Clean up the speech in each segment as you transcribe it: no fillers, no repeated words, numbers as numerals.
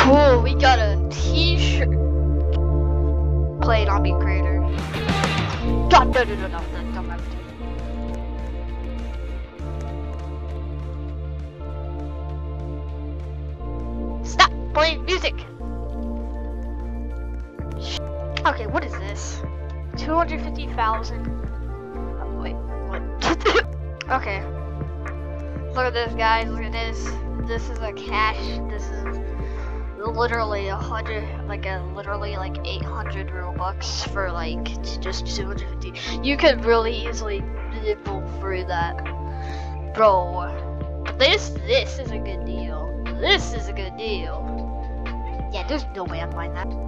Cool, we got a t-shirt. Play it on me, creator. God, no, don't have to. Stop playing music. Okay, what is this? 250,000. Oh, wait, what? Okay. Look at this, guys. Look at this. This is a cash. This is literally literally like 800 Robux for like just 250. You could really easily nibble through that, bro. This is a good deal. This is a good deal. Yeah, there's no way I'm buying that.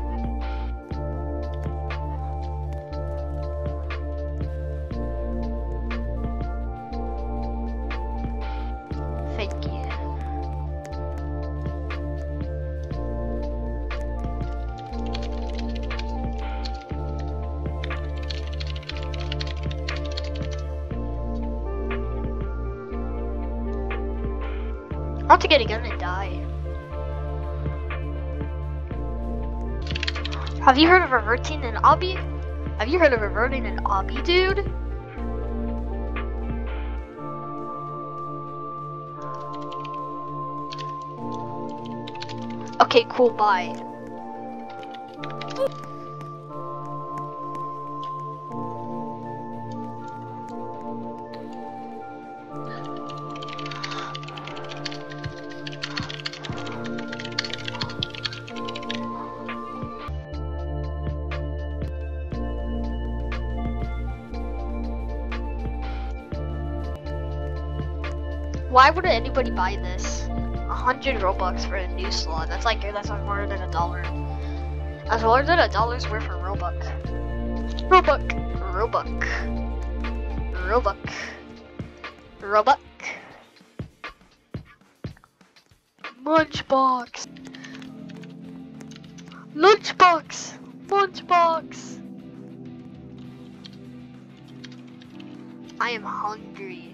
Thank you. I want to get a gun and die. Have you heard of reverting an obby? Have you heard of reverting an obby, dude? Okay, cool, bye. Why would anybody buy this? 100 Robux for a new slot. That's like more than $1. That's more than $1's worth for Robux. Robux. Lunchbox. I am hungry.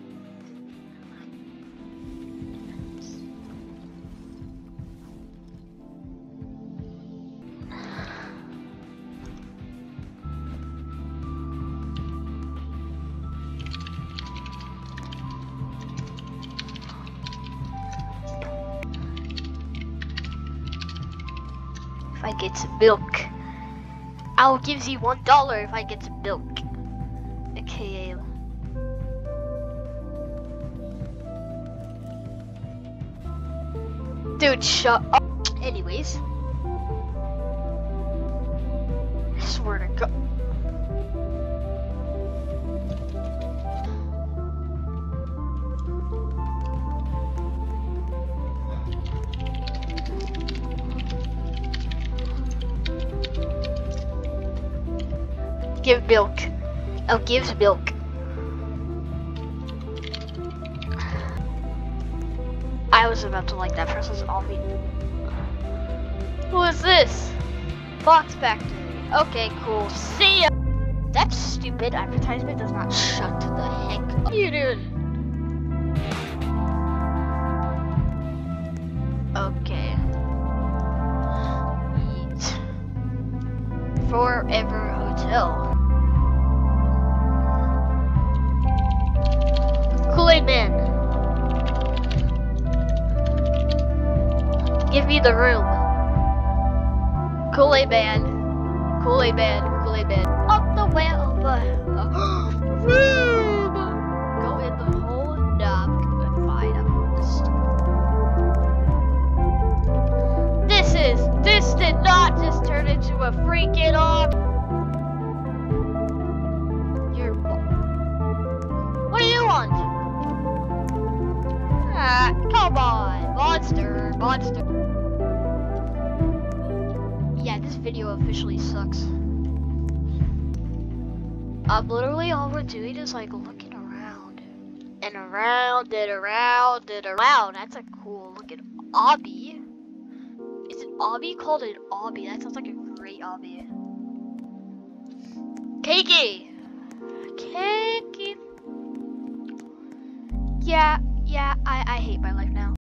If I get some milk, I'll give you $1 if I get some milk. AKA. Dude, shut up. Anyways. I swear to God. Give milk. Oh, gives milk. I was about to like that person's obby. Who is this? Box Factory. Okay, cool. See ya. That stupid advertisement does not shut the heck up. You dude. Okay. Eat. Forever Hotel. Kool-Aid Man. Give me the room. Kool-Aid Man. Kool-Aid Man. Up the well. Room. Go in the hole. Nah, I'm fine. This did not just turn into a freaking What do you want? Ah, come on, monster. Yeah, this video officially sucks. Literally all we're doing is like looking around and around and around and around. That's a cool looking obby. Is an obby called an obby? That sounds like a great obby. Cakey. Yeah, I hate my life now.